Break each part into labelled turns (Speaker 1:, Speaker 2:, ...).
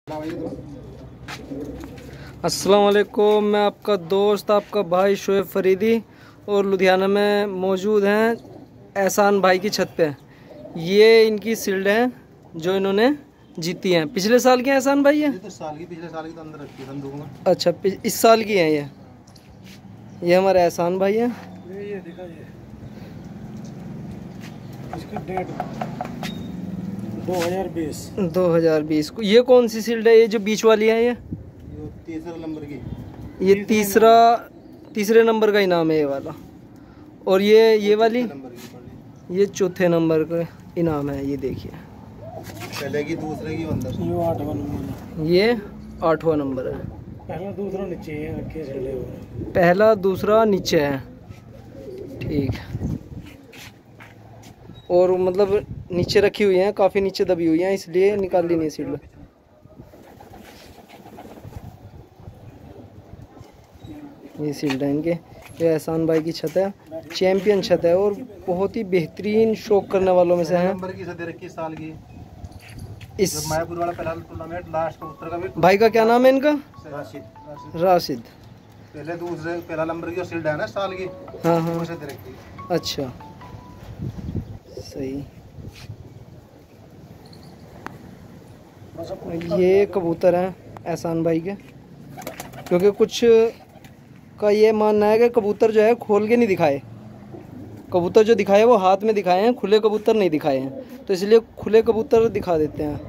Speaker 1: अस्सलाम वालेकुम, मैं आपका दोस्त आपका भाई शोएब फरीदी और लुधियाना में मौजूद हैं एहसान भाई की छत पे। ये इनकी सील्ड है जो इन्होंने जीती हैं। पिछले साल की एहसान भाई है?
Speaker 2: तो साल की, पिछले साल की तो अंदर रखी संदूक में।
Speaker 1: अच्छा, इस साल की हैं ये हमारे एहसान भाई हैं।
Speaker 2: ये देखा, ये इसकी डेट 2020
Speaker 1: को। ये कौन सी सील्ड है? ये जो बीच वाली है ये
Speaker 2: तीसरे नंबर की।
Speaker 1: ये तीसरे नंबर का इनाम है ये वाला। और ये वाली ये चौथे नंबर का इनाम है। ये देखिए,
Speaker 2: पहले की, दूसरे की अंदर, ये 8वां नंबर,
Speaker 1: ये 8वां नंबर है।
Speaker 2: पहला दूसरा नीचे है,
Speaker 1: पहला दूसरा नीचे है। ठीक, और मतलब नीचे रखी हुई है, काफ़ी नीचे दबी हुई है, इसलिए निकाल ली नहीं सील्ड। ये सील्ड है इनके। ये एहसान भाई की छत है, चैंपियन छत है और बहुत ही बेहतरीन शौक करने वालों में से है।
Speaker 2: नंबर की छत रखी साल की।
Speaker 1: इस
Speaker 2: मायापुर वाला पहला टूर्नामेंट, लास्ट उत्तर का भी।
Speaker 1: भाई का क्या नाम है इनका? राशिद।
Speaker 2: पहले दूसरे, पहला नंबर की सील्ड है ना साल की।
Speaker 1: हाँ हाँ,
Speaker 2: रखी।
Speaker 1: अच्छा, सही। ये कबूतर हैं एहसान भाई के, क्योंकि कुछ का ये मानना है कि कबूतर जो है खोल के नहीं दिखाए। कबूतर जो दिखाए वो हाथ में दिखाए हैं, खुले कबूतर नहीं दिखाए हैं, तो इसलिए खुले कबूतर दिखा देते हैं।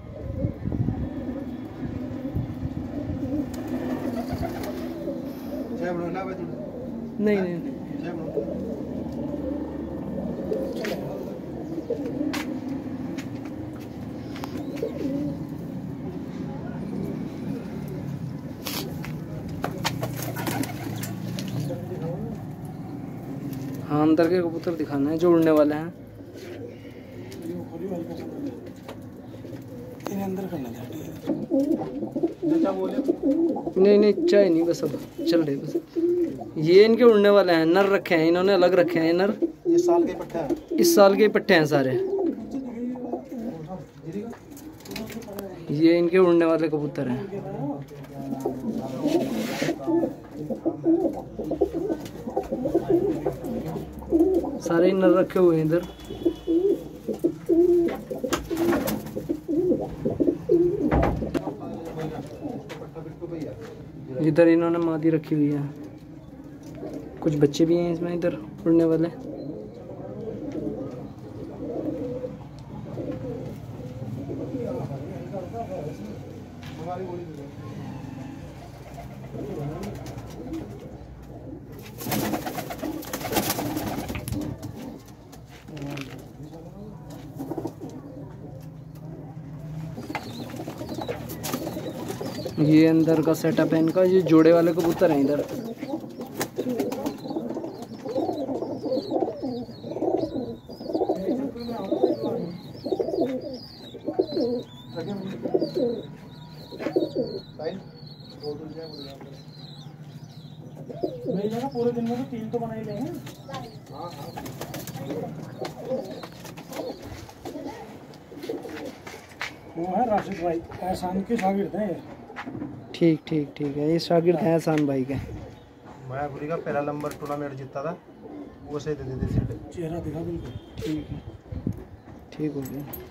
Speaker 1: नहीं नहीं, हाँ, अंदर के कबूतर दिखाना है जो उड़ने वाले हैं।
Speaker 2: अंदर करना
Speaker 1: नहीं, चाय नहीं, बस अब चल रहे बस। ये इनके उड़ने वाले हैं, नर रखे हैं इन्होंने, अलग रखे हैं नर।
Speaker 2: ये साल के पट्टे हैं,
Speaker 1: इस साल के पट्टे हैं सारे। ये इनके उड़ने वाले कबूतर हैं। सारे नर रखे हुए हैं इधर। इधर इन्होंने मादी रखी हुई है। कुछ बच्चे भी हैं इसमें इधर उड़ने वाले। ये अंदर का सेटअप है इनका। ये जोड़े वाले कबूतर हैं इधर।
Speaker 2: पूरे दिन में तो 3 तो बना ही लेंगे। वो है राशिद भाई, एहसान के शागिर्द हैं ये।
Speaker 1: ठीक है, ये शागिर्द हैं एहसान भाई के।
Speaker 2: मायापुरी का पहला नंबर टूर्नामेंट जीता था, वो से दे देते। चेहरा दिखा बिल्कुल।
Speaker 1: ठीक है, ठीक हो गया।